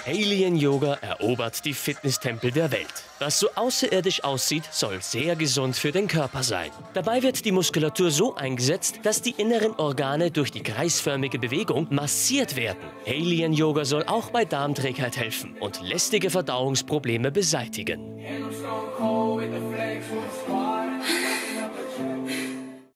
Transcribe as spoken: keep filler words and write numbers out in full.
Alien Yoga erobert die Fitnesstempel der Welt. Was so außerirdisch aussieht, soll sehr gesund für den Körper sein. Dabei wird die Muskulatur so eingesetzt, dass die inneren Organe durch die kreisförmige Bewegung massiert werden. Alien Yoga soll auch bei Darmträgheit helfen und lästige Verdauungsprobleme beseitigen.